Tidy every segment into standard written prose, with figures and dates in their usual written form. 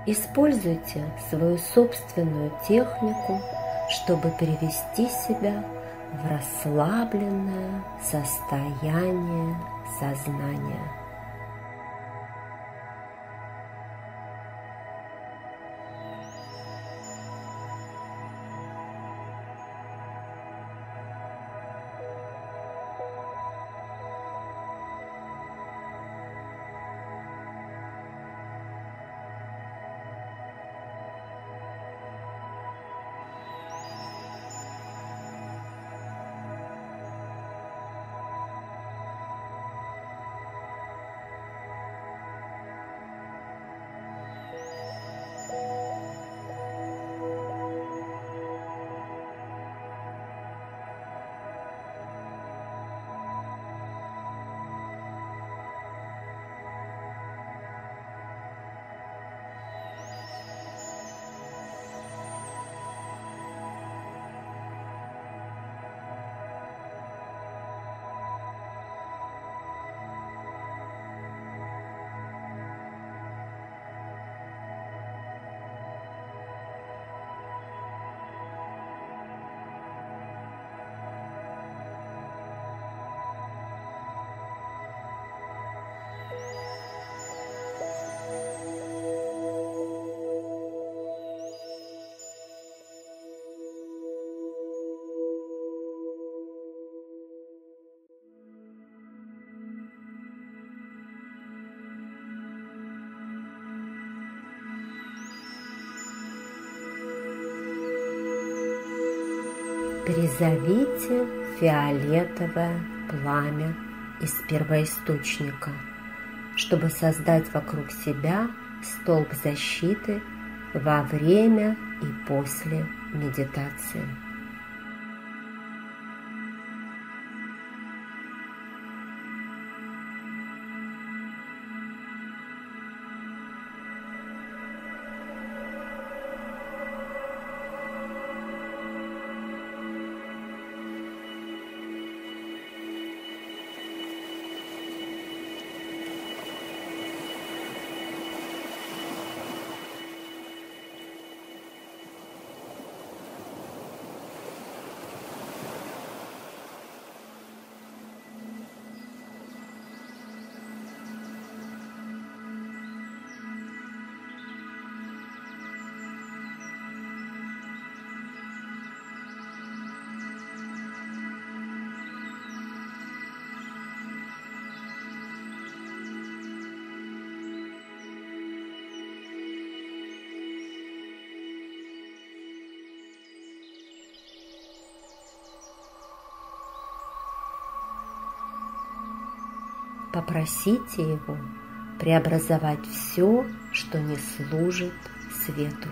Используйте свою собственную технику, чтобы привести себя в расслабленное состояние сознания. Призовите фиолетовое пламя из первоисточника, чтобы создать вокруг себя столб защиты во время и после медитации. Попросите его преобразовать все, что не служит свету.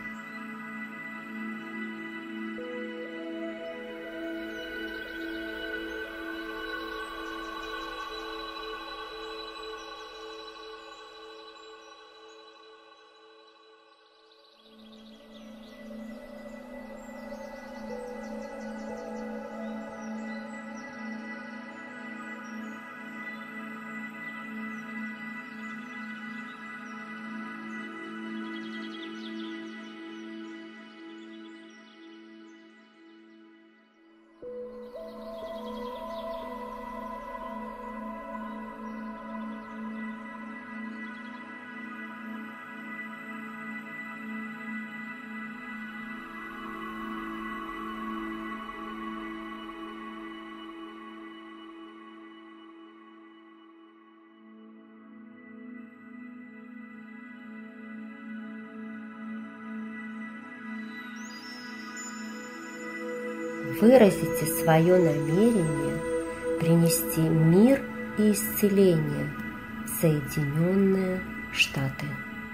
Выразите свое намерение принести мир и исцеление в Соединенные Штаты.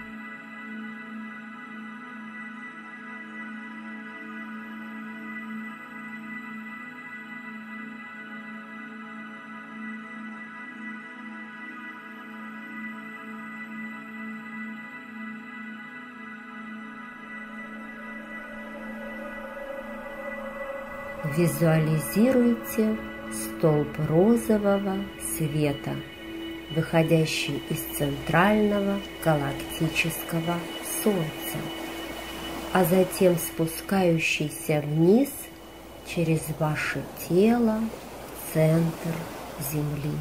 Визуализируйте столб розового света, выходящий из центрального галактического Солнца, а затем спускающийся вниз через ваше тело в центр Земли.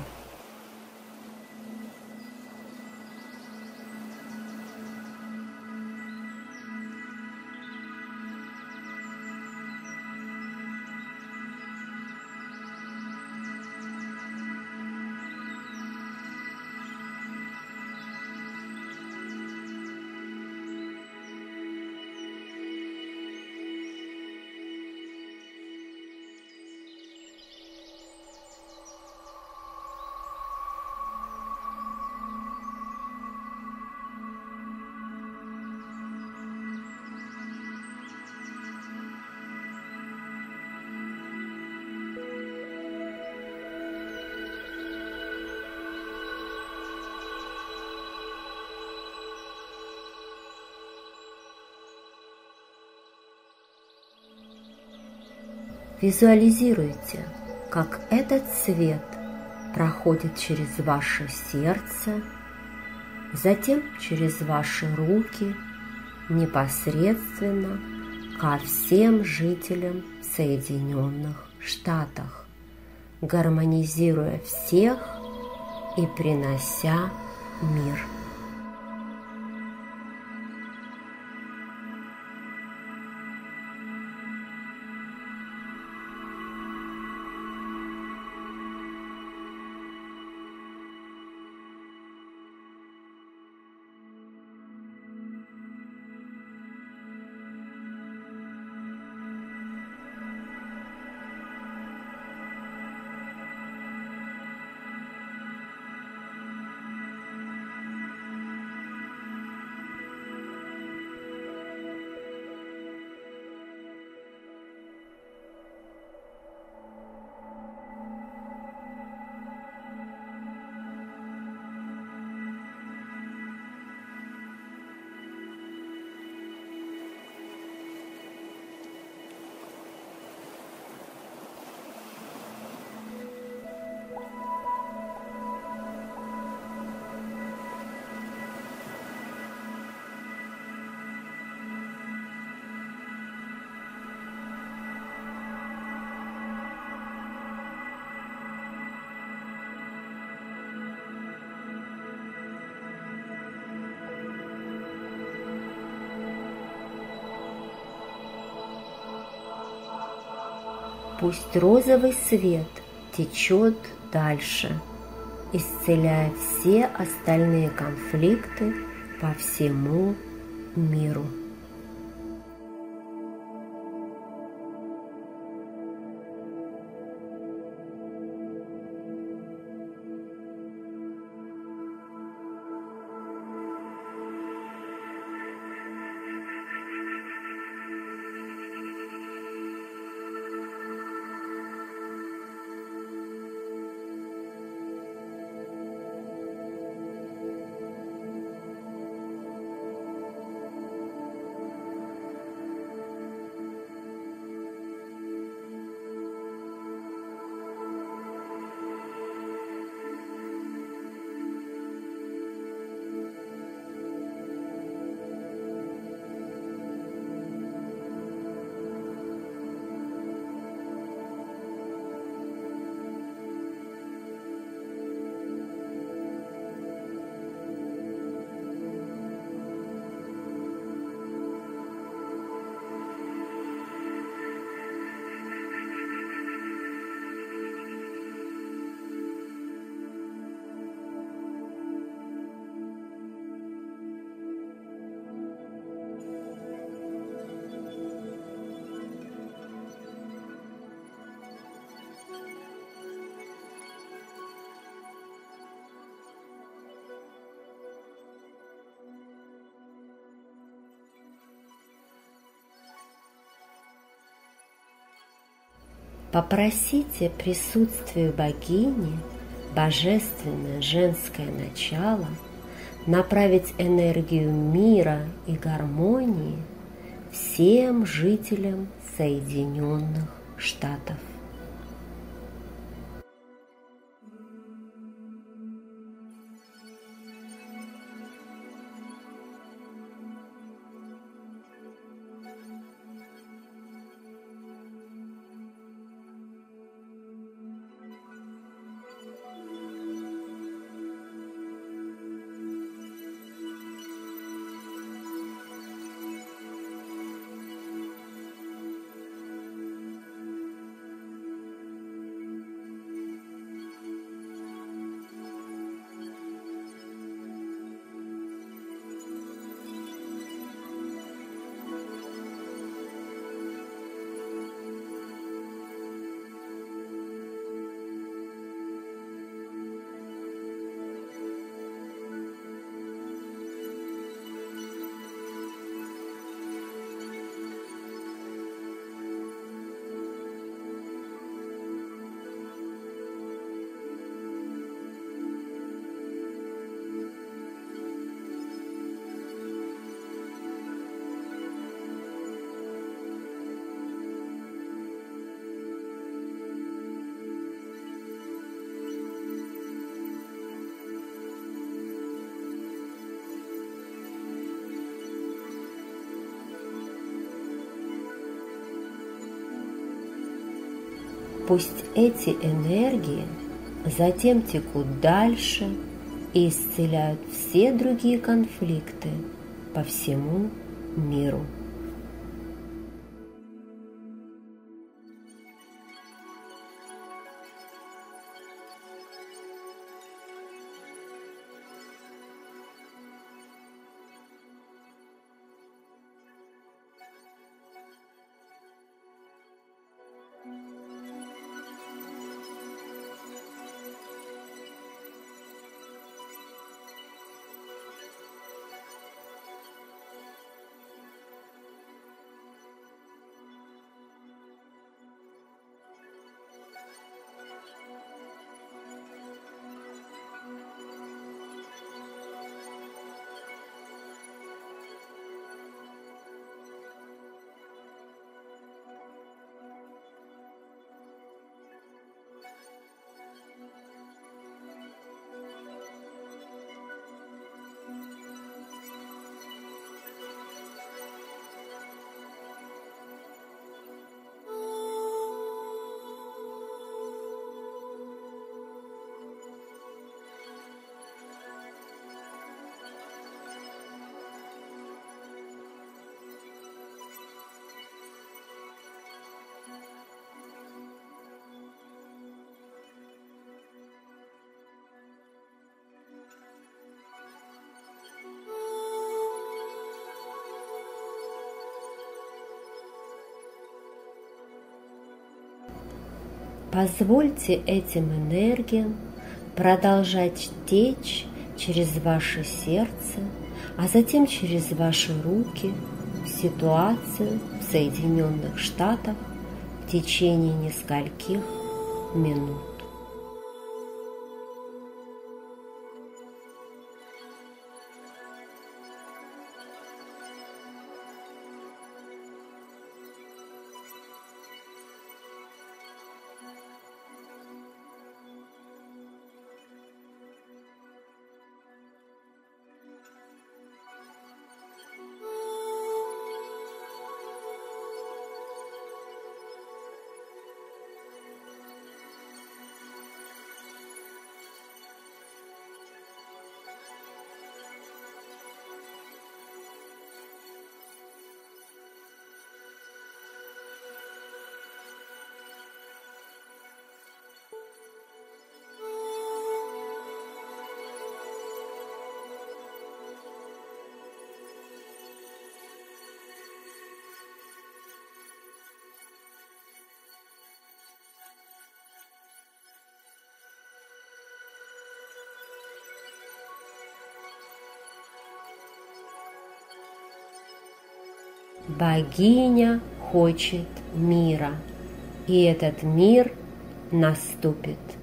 Визуализируйте, как этот свет проходит через ваше сердце, затем через ваши руки, непосредственно ко всем жителям Соединенных Штатов, гармонизируя всех и принося мир. Пусть розовый свет течет дальше, исцеляя все остальные конфликты по всему миру. Попросите присутствие богини, божественное женское начало, направить энергию мира и гармонии всем жителям Соединенных Штатов. Пусть эти энергии затем текут дальше и исцеляют все другие конфликты по всему миру. Позвольте этим энергиям продолжать течь через ваше сердце, а затем через ваши руки в ситуацию в Соединенных Штатах в течение нескольких минут. Богиня хочет мира, и этот мир наступит.